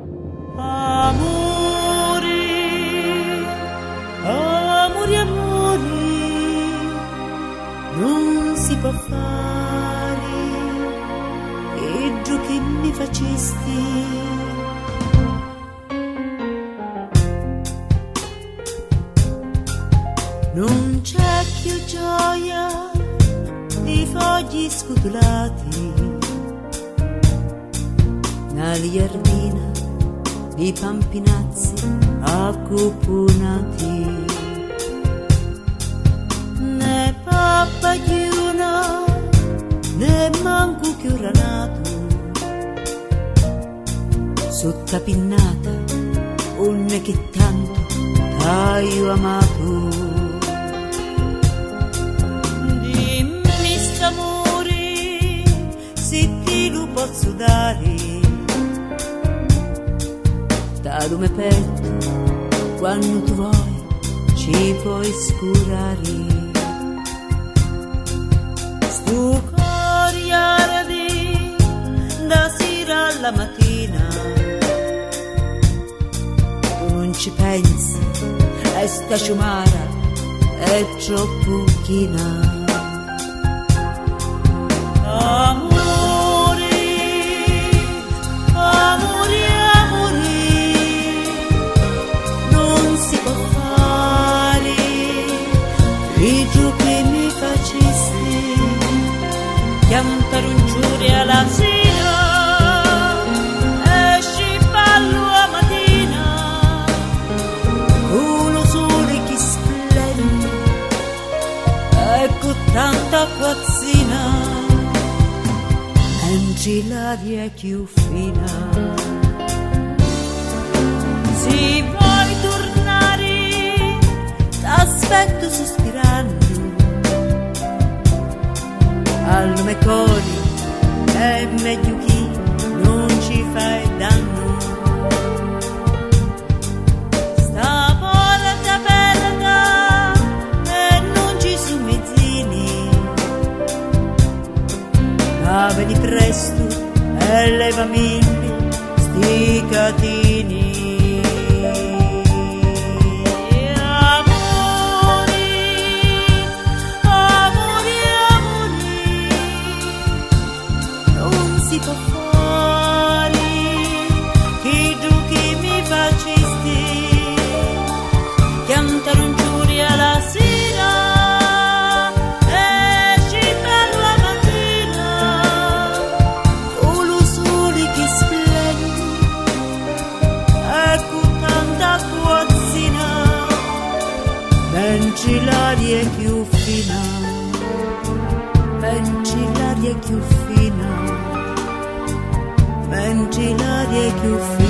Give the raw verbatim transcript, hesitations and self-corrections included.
Amori, amori, amori, non si può fare e giù che mi facesti. Non c'è più gioia di fogli scutolati, una liardina di pampinazzi accupunati, né pappagliuna né manco più ranato, sottapinnata onne che tanto t'hai amato. Dimmi st'amore se ti lo posso dare, da lume petto quando tu vuoi ci puoi scurare. Stu cuore arde da sera alla mattina, tu non ci pensi e sta ciumara è troppo china. Amore, amore, giù che mi facesti cantare un giure alla sera, esci ballo a mattina con lo sole che splende e con tanta acquazzina, mentre l'aria è più fina. Se vuoi tornare t'aspetto sospirando, al lume cori è meglio chi non ci fai danno. Sta porta aperta e non ci sono mezzini, ma veni presto e levami sti catini. Si può fare che giù che mi facesti cantare un giuri alla sera, esci per la mattina con lo sole che splende e con tanta acquazzina, mentre l'aria è più fina, mentre l'aria è più fina, mentre l'aria è più fina.